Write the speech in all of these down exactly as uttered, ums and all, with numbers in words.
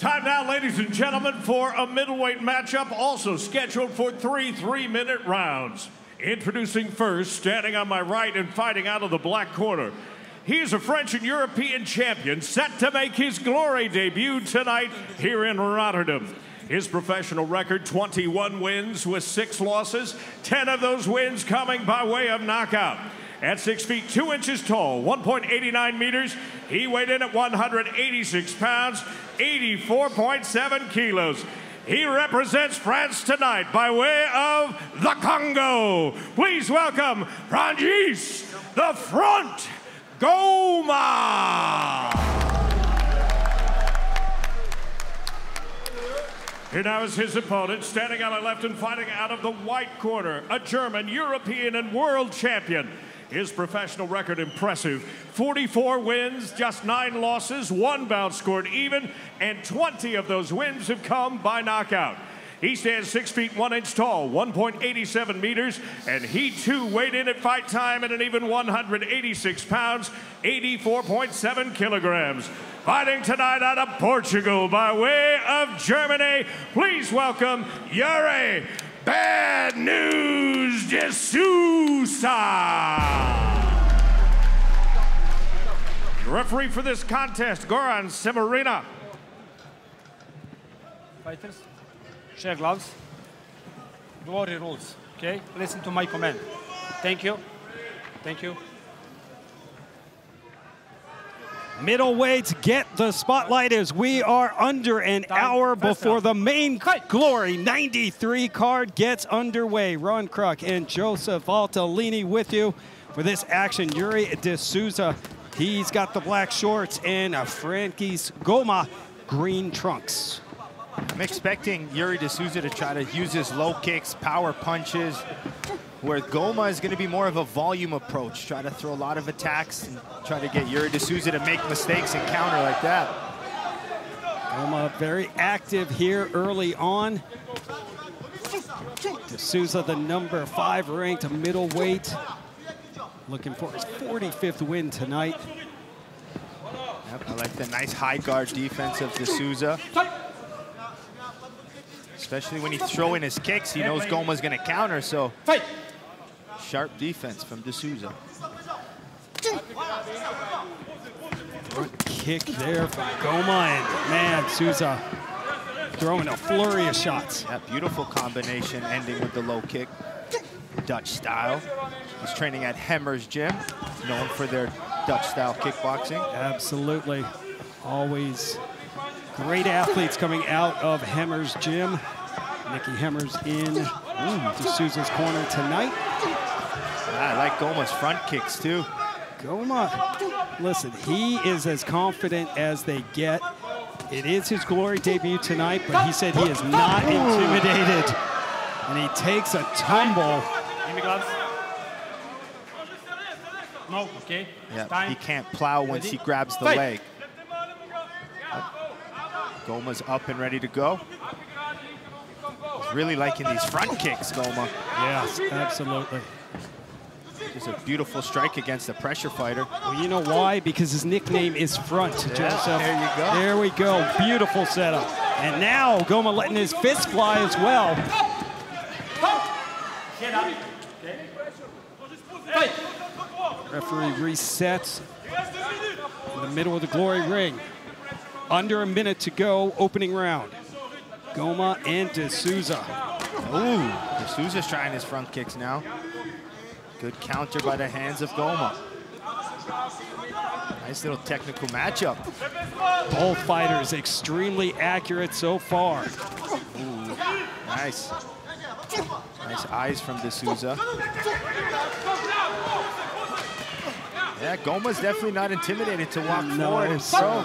Time now, ladies and gentlemen, for a middleweight matchup also scheduled for three three-minute rounds. Introducing first, standing on my right and fighting out of the black corner. He's a French and European champion set to make his glory debut tonight here in Rotterdam. His professional record, twenty-one wins with six losses, ten of those wins coming by way of knockout. At six feet two inches tall, one point eight nine meters, he weighed in at one hundred eighty-six pounds, eighty-four point seven kilos. He represents France tonight by way of the Congo. Please welcome Francis the Front Goma. Here now is his opponent, standing on my left and fighting out of the white corner, a German, European, and world champion. His professional record impressive. forty-four wins, just nine losses, one bout scored even, and twenty of those wins have come by knockout. He stands six feet one inch tall, one point eight seven meters, and he too weighed in at fight time at an even one hundred eighty-six pounds, eighty-four point seven kilograms. Fighting tonight out of Portugal by way of Germany, please welcome Yuri Bad News de Sousa. The referee for this contest, Goran Semerina. Fighters, share gloves. Glory rules, okay? Listen to my command. Thank you. Thank you. Middleweights get the spotlight as we are under an Time. hour First before round. the main Fight. Glory ninety-three card gets underway. Ron Kruk and Joseph Valtellini with you for this action. Yuri de Sousa, he's got the black shorts, and Francis Goma, green trunks. I'm expecting Yuri de Sousa to try to use his low kicks, power punches, where Goma is going to be more of a volume approach, try to throw a lot of attacks and try to get Yuri de Sousa to make mistakes and counter like that. Goma very active here early on. De Sousa, the number five ranked middleweight, looking for his forty-fifth win tonight. Yep, I like the nice high guard defense of de Sousa. Especially when he's throwing his kicks, he knows Goma's going to counter, so sharp defense from de Sousa. Front kick there from Goma, and man, Sousa throwing a flurry of shots. That beautiful combination ending with the low kick, Dutch style. He's training at Hemmers Gym, known for their Dutch style kickboxing. Absolutely. Always great athletes coming out of Hemmers Gym. Mickey Hemmers in ooh, de Sousa's corner tonight. I like Goma's front kicks too. Goma, listen, he is as confident as they get. It is his glory debut tonight, but he said he is not intimidated. And he takes a tumble. Give me gloves. No, okay. Yeah, Time. he can't plow once he grabs the Fight. leg. Goma's up and ready to go. He's really liking these front kicks, Goma. Yes, absolutely. Just a beautiful strike against a pressure fighter. Well, you know why? Because his nickname is Front, Joseph. There you go. There we go. Beautiful setup. And now Goma letting his fist fly as well. Referee resets in the middle of the Glory ring. Under a minute to go, opening round. Goma and de Sousa. Ooh, de Sousa's trying his front kicks now. Good counter by the hands of Goma. Nice little technical matchup. Both fighters extremely accurate so far. Ooh, nice. Nice eyes from de Sousa. Yeah, Goma's definitely not intimidated to walk No, forward and so- throw.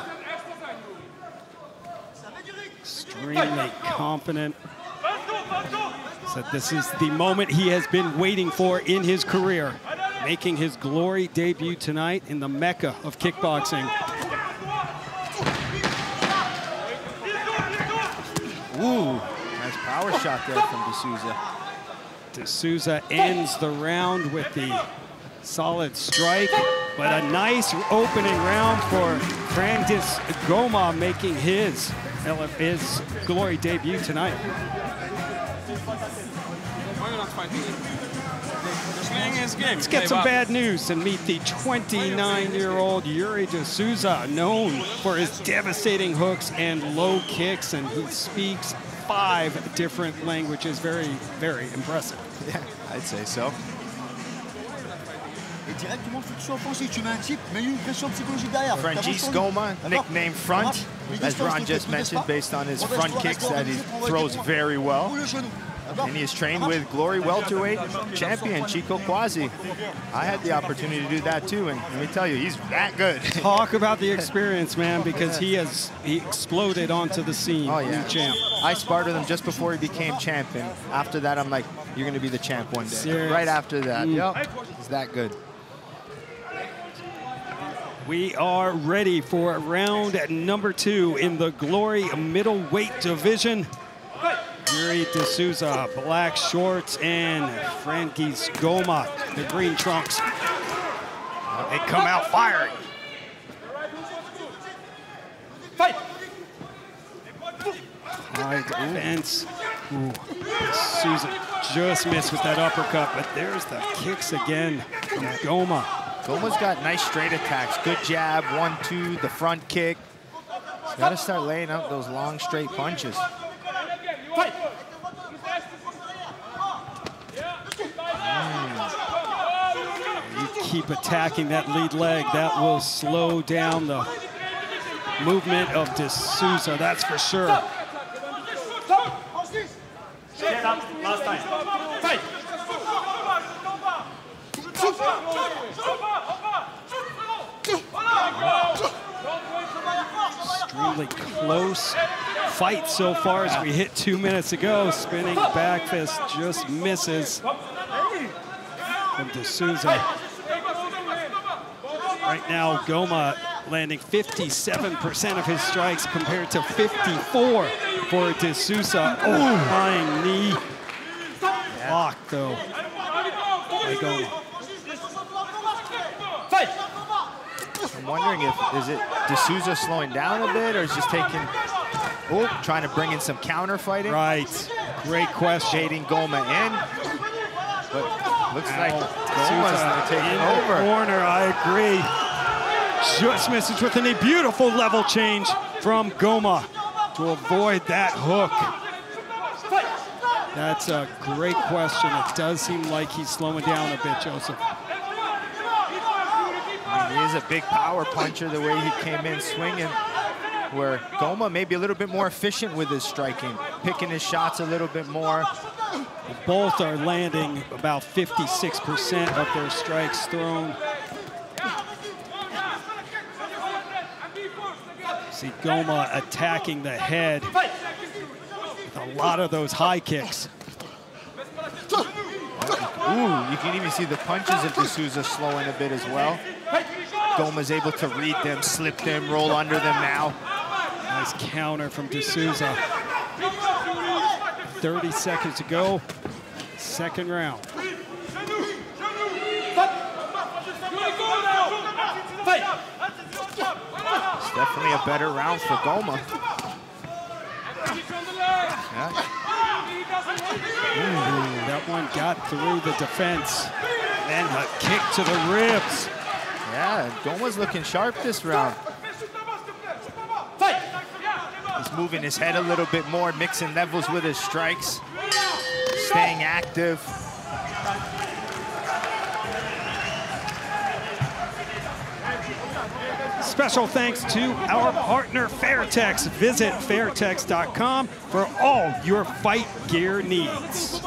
Extremely confident. Said this is the moment he has been waiting for in his career, making his glory debut tonight in the mecca of kickboxing. Ooh, nice power shot there from de Sousa. De Sousa ends the round with the solid strike, but a nice opening round for Francis Goma, making his his Glory debut tonight. Let's get some bad news and meet the twenty-nine-year-old Yuri de Souza, known for his devastating hooks and low kicks, and he speaks five different languages. Very, very impressive. Yeah, I'd say so. Francis Goma, nicknamed Front, as Ron just mentioned, based on his front kicks that he throws very well. And he is trained with Glory welterweight champion Chico Quasi. I had the opportunity to do that too, and let me tell you, he's that good. Talk about the experience, man, because he has he exploded onto the scene. Oh yeah, champ. I sparred with him just before he became champion. After that, I'm like, you're going to be the champ one day. Serious. Right after that, Mm. yep, he's that good. We are ready for round number two in the Glory middleweight division. Yuri de Souza, black shorts, and Francis Goma, the green trunks. They come out firing. Fight! High defense. Ooh, de Souza just missed with that uppercut, but there's the kicks again from Goma. Goma's got nice straight attacks. Good jab, one, two, the front kick. He's got to start laying out those long, straight punches. Fight! Mm. You keep attacking that lead leg. That will slow down the movement of de Souza, that's for sure. Get up, last time. Fight! Extremely close fight so far as we hit two minutes ago. Spinning back fist just misses from de Souza. Right now, Goma landing fifty-seven percent of his strikes compared to fifty-four for de Souza. Oh, flying knee. Blocked though by Goma. Fight! I'm wondering if, is it de Souza slowing down a bit, or is just taking, oh, trying to bring in some counter fighting? Right, great question. Shading Goma in, but looks like Souza Goma's taking in over. the corner, I agree. Just misses with a beautiful level change from Goma to avoid that hook. That's a great question. It does seem like he's slowing down a bit, Joseph. I mean, he is a big power puncher the way he came in swinging, where Goma may be a little bit more efficient with his striking, picking his shots a little bit more. Both are landing about fifty-six percent of their strikes thrown. See Goma attacking the head with a lot of those high kicks. Ooh, you can even see the punches of de Souza slowing a bit as well. Goma's able to read them, slip them, roll under them now. Nice counter from de Souza. thirty seconds to go, second round. It's definitely a better round for Goma. Yeah. Ooh, that one got through the defense. Then a kick to the ribs. Yeah, Goma's looking sharp this round. He's moving his head a little bit more, mixing levels with his strikes, staying active. Special thanks to our partner Fairtex. Visit fairtex dot com for all your fight gear needs.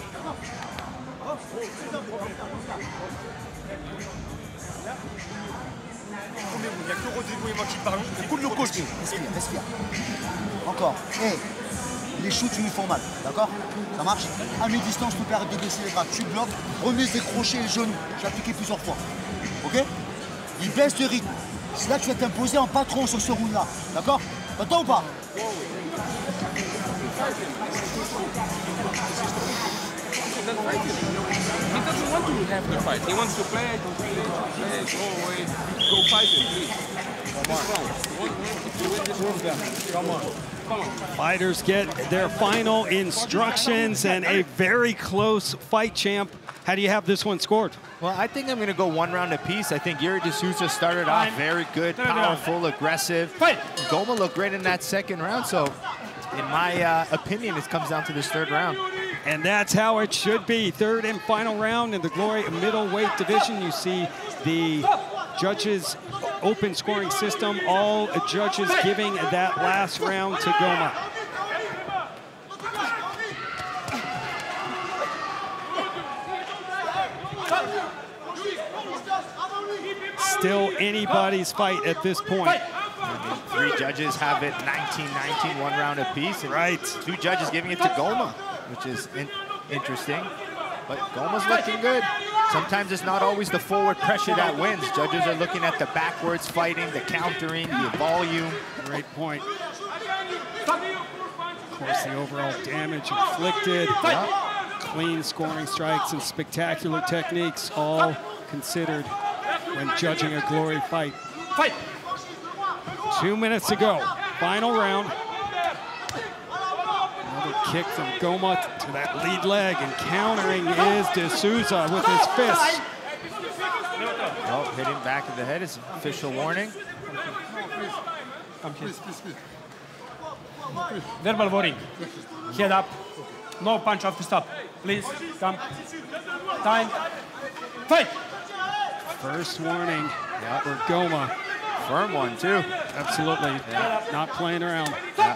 Respire, respire. Encore. Hey, les shoots, tu nous font mal, d'accord? Ça marche? À mi-distance, tu peux arrêter de baisser les bras. Tu bloques, remets tes crochets et les genoux. Je vais appliquer plusieurs fois. Ok? Il baisse le rythme. C'est là que tu vas t'imposer en patron sur ce round-là. D'accord? T'entends ou pas? He doesn't want to have the fight. He wants to play, to play, play, go away, go fight it, please. Come on. Come on. Fighters get their final instructions and a very close fight, champ. How do you have this one scored? Well, I think I'm going to go one round apiece. I think Yuri D'Souza started off very good, powerful, aggressive. Goma looked great in that second round, so in my uh, opinion, it comes down to this third round. And that's how it should be. Third and final round in the Glory middleweight division. You see the judges' open scoring system, all judges giving that last round to Goma. Still anybody's fight at this point. I mean, three judges have it nineteen nineteen, one round apiece. And right. Two judges giving it to Goma, which is in interesting. But Goma's looking good. Sometimes it's not always the forward pressure that wins. Judges are looking at the backwards fighting, the countering, the volume. Great point. Of course, the overall damage inflicted. Yeah. Clean scoring strikes and spectacular techniques, all considered when judging a Glory fight. Fight! Two minutes to go. Final round. Another kick from Goma to that lead leg, and countering is D'Souza with his fist. Oh, hitting back of the head is an official warning. Come here. Verbal warning. Head up. No punch off the stop. Please, come. Time. Fight! First warning Yeah. for Goma. Firm one, too. Absolutely. Yeah. Not playing around. Yeah.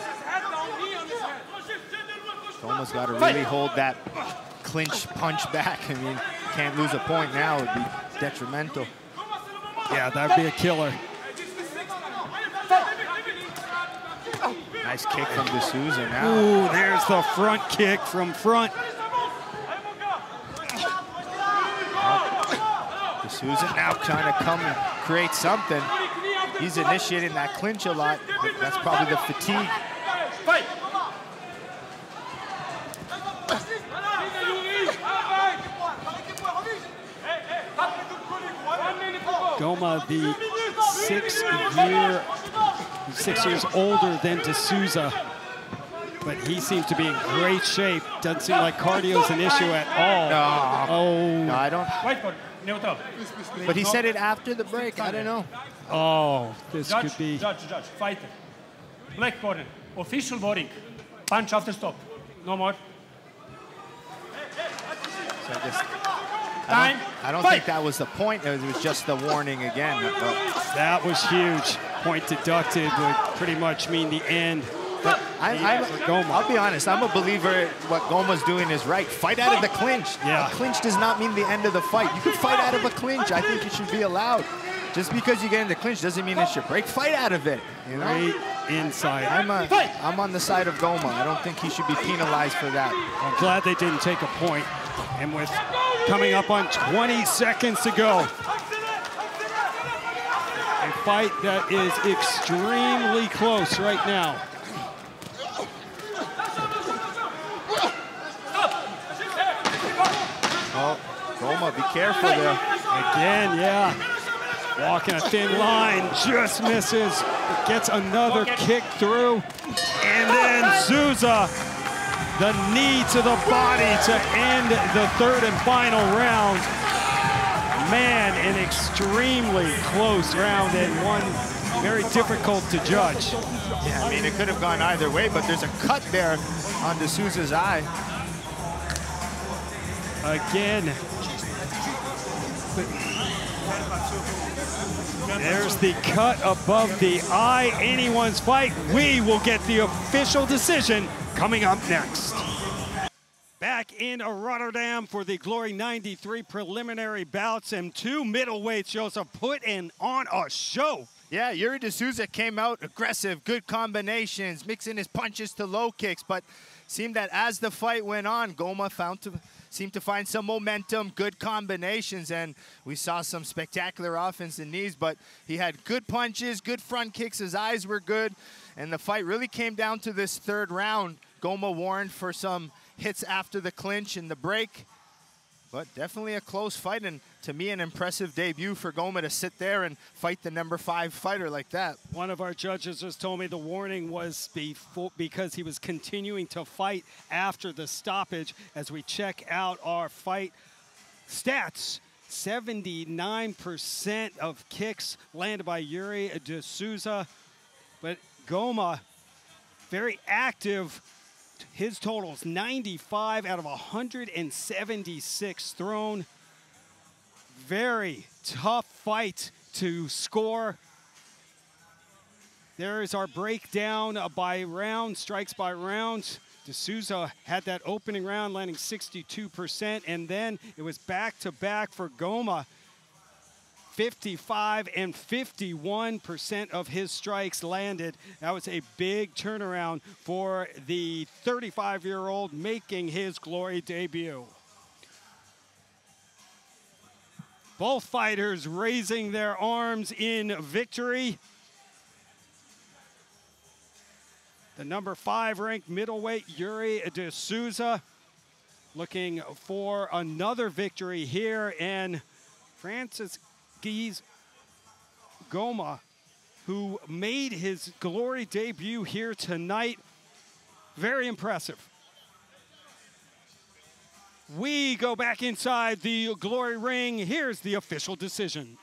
Goma's got to really hold that clinch punch back. I mean, can't lose a point now. It would be detrimental. Yeah, that would be a killer. Nice kick from D'Souza now. Ooh, there's the front kick from front. D'Souza now trying to come and create something. He's initiating that clinch a lot. That's probably the fatigue. Fight! Goma, the six-year, six years older than D'Souza, but he seems to be in great shape. Doesn't seem like cardio's an issue at all. No, Oh, no I don't. Fight for neutral. But he said it after the break. I don't know. oh, this Judge, could be. judge, judge, fighter. Black corner. Official warning. Punch after stop. No more. So I just, Time. I don't Fight. think that was the point. It was just the warning again. That was huge. Point deducted would pretty much mean the end. But I, I'm, for Goma. I'll be honest, I'm a believer what Goma's doing is right. Fight out of the clinch. Yeah. A clinch does not mean the end of the fight. You can fight out of a clinch. I think it should be allowed. Just because you get in the clinch doesn't mean it should break. Fight out of it. You know? Great inside. I'm, a, I'm on the side of Goma. I don't think he should be penalized for that. I'm glad they didn't take a point. And with coming up on twenty seconds to go, a fight that is extremely close right now. Oh, Goma, be careful there. Again, yeah. Walking a thin line, just misses. Gets another kick through. And then Souza, the knee to the body to end the third and final round. Man, an extremely close round and one very difficult to judge. Yeah, I mean, it could have gone either way, but there's a cut there on D'Souza's eye. Again. There's the cut above the eye. Anyone's fight. We will get the official decision coming up next. Back in Rotterdam for the Glory ninety-three preliminary bouts, and two middleweights, Joseph, put in on a show. Yeah, Yuri D'Souza came out aggressive, good combinations, mixing his punches to low kicks, but seemed that as the fight went on, Goma found to seemed to find some momentum, good combinations, and we saw some spectacular offense and knees, but he had good punches, good front kicks, his eyes were good, and the fight really came down to this third round. Goma warned for some hits after the clinch and the break, but definitely a close fight, and to me, an impressive debut for Goma to sit there and fight the number five fighter like that. One of our judges just told me the warning was before, because he was continuing to fight after the stoppage. As we check out our fight stats, seventy-nine percent of kicks landed by Yuri de Souza, but Goma, very active. His totals ninety-five out of one hundred seventy-six thrown. Very tough fight to score. There is our breakdown by round, strikes by round. De Souza had that opening round landing sixty-two percent, and then it was back-to-back for Goma. fifty-five and fifty-one percent of his strikes landed. That was a big turnaround for the thirty-five-year-old making his glory debut. Both fighters raising their arms in victory. The number five ranked middleweight Yuri de Souza looking for another victory here, and Francis Guise Goma, who made his glory debut here tonight. Very impressive. We go back inside the glory ring. Here's the official decision.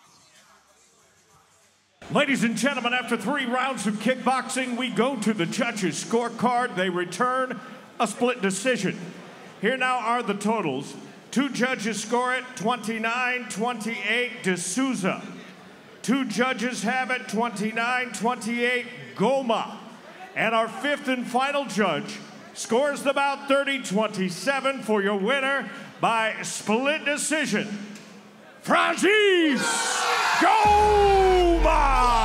Ladies and gentlemen, after three rounds of kickboxing, we go to the judges' scorecard. They return a split decision. Here now are the totals. Two judges score it, twenty-nine twenty-eight de Souza. Two judges have it, twenty-nine twenty-eight Goma. And our fifth and final judge scores the bout thirty twenty-seven for your winner by split decision, Francis Goma!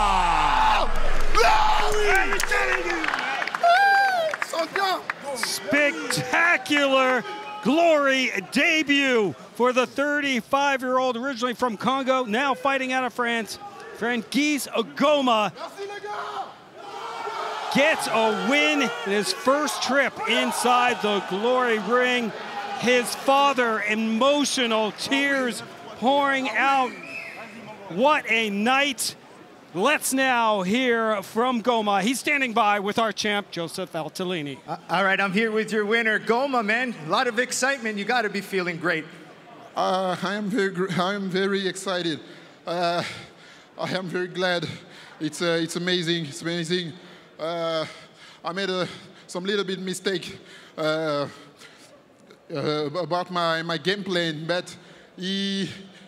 Spectacular glory debut for the thirty-five-year-old originally from Congo, now fighting out of France. Francis Goma gets a win in his first trip inside the glory ring. His father, emotional, tears pouring out. What a night. Let's now hear from Goma. He's standing by with our champ, Joseph Valtellini. Uh, all right, I'm here with your winner, Goma, man. A lot of excitement. You got to be feeling great. Uh, I am very, I am very excited. Uh, I am very glad. It's, uh, it's amazing. It's amazing. Uh, I made a, some little bit mistake uh, uh, about my, my game plan, but he,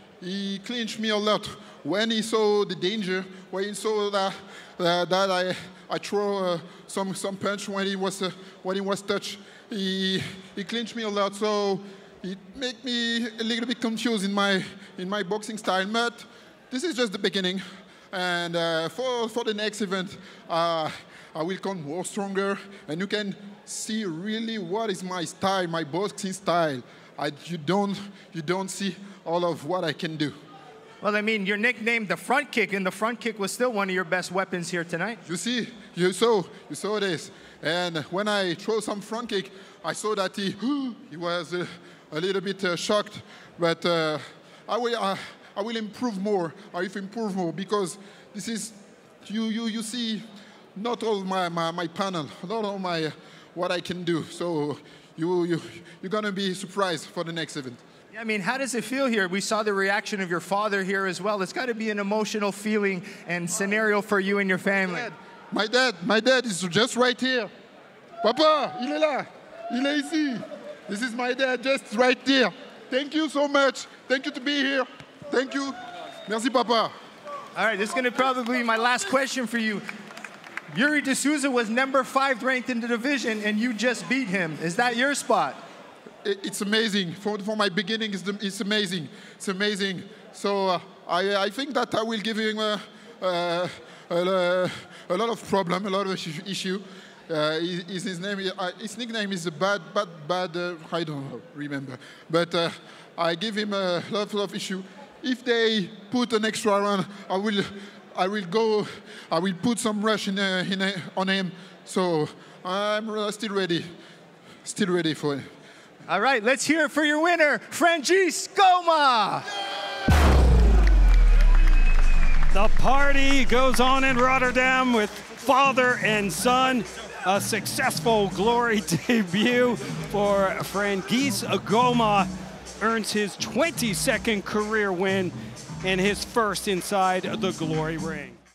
he clinched me a lot. When he saw the danger, when he saw that, uh, that I, I throw uh, some, some punch when he was, uh, when he was touched, he, he clinched me a lot. So it made me a little bit confused in my, in my boxing style. But this is just the beginning. And uh, for, for the next event, uh, I will come more stronger. And you can see really what is my style, my boxing style. I, you, don't, you don't see all of what I can do. Well, I mean, you're nicknamed the front kick, and the front kick was still one of your best weapons here tonight. You see, you saw, you saw this. And when I throw some front kick, I saw that he, he was uh, a little bit uh, shocked. But uh, I, will, uh, I will improve more. I will improve more because this is, you, you, you see, not all my, my, my panel, not all my, uh, what I can do. So you, you, you're going to be surprised for the next event. I mean, how does it feel here? We saw the reaction of your father here as well. It's got to be an emotional feeling and scenario for you and your family. Dad, my dad, my dad is just right here. Papa, il est là. Il est ici. This is my dad just right there. Thank you so much. Thank you to be here. Thank you. Merci, Papa. All right, this is going to probably be my last question for you. Yuri de Souza was number five ranked in the division, and you just beat him. Is that your spot? It's amazing. For, for my beginning, it's, it's amazing. It's amazing. So uh, I, I think that I will give him a, uh, a, a lot of problem, a lot of issue. Uh, his, his name, uh, his nickname is Bad, Bad, Bad. Uh, I don't know, remember. But uh, I give him a lot of issue. If they put an extra round, I will, I will go. I will put some rush in, uh, in uh, on him. So I'm uh, still ready. Still ready for it. All right, let's hear it for your winner, Francis Goma. The party goes on in Rotterdam with father and son. A successful Glory debut for Francis Ngoma. Earns his twenty-second career win and his first inside the Glory ring.